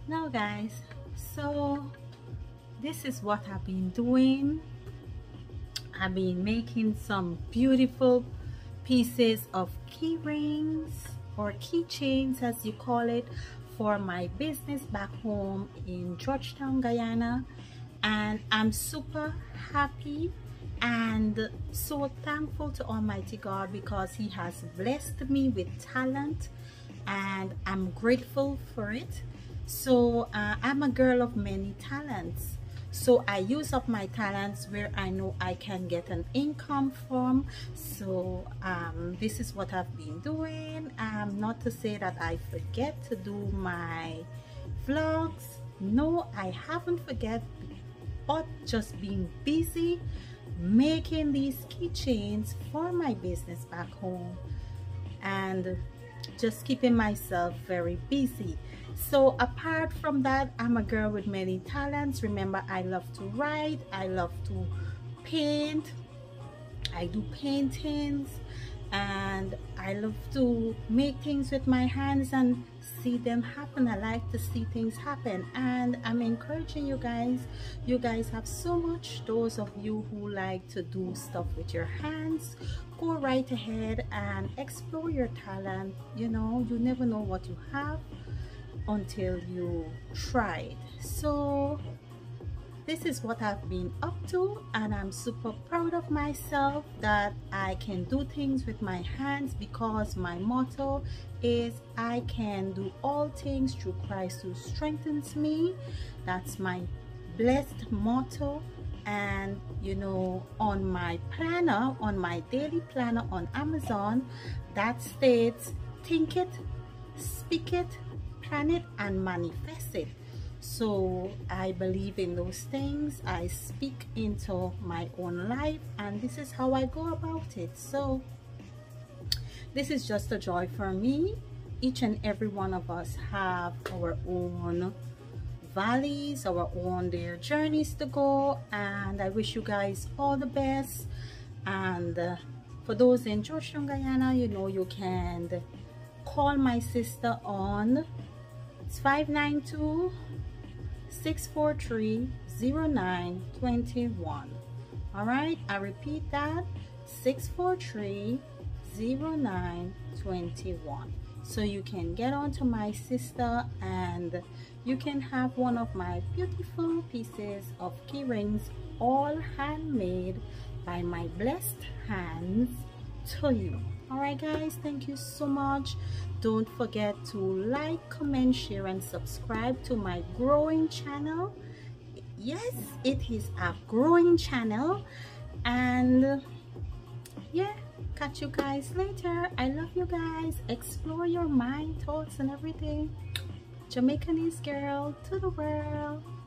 Now guys, so this is what I've been doing. I've been making some beautiful pieces of key rings or keychains as you call it for my business back home in Georgetown, Guyana, and I'm super happy and so thankful to Almighty God because He has blessed me with talent, and I'm grateful for it. So I'm a girl of many talents, so I use up my talents where I know I can get an income from. So this is what I've been doing. Not to say that I forget to do my vlogs. No, I haven't forget, but just being busy making these keychains for my business back home and just keeping myself very busy. So apart from that, I'm a girl with many talents. Remember, I love to write, I love to paint, I do paintings, and I love to make things with my hands and see them happen. I like to see things happen, and I'm encouraging you guys. You guys have so much. Those of you who like to do stuff with your hands, go right ahead and explore your talent. You know, you never know what you have until you try it. So this is what I've been up to, and I'm super proud of myself that I can do things with my hands, because my motto is I can do all things through Christ who strengthens me. That's my blessed motto. And you know, on my planner, on my daily planner on Amazon, that states think it, speak it, plan it, and manifest it. So I believe in those things. I speak into my own life, and this is how I go about it. So this is just a joy for me. Each and every one of us have our own valleys, our own their journeys to go, and I wish you guys all the best. And for those in Georgetown, Guyana, you know, you can call my sister on 592-643-0921. all right, I repeat that, 643-0921. so you can get on to my sister and you can have one of my beautiful pieces of key rings, all handmade by my blessed hands, to you. All right guys, thank you so much. Don't forget to like, comment, share, and subscribe to my growing channel. Yes, it is a growing channel. And yeah, catch you guys later. I love you guys. Explore your mind, thoughts, and everything. Jamaicanese girl to the world.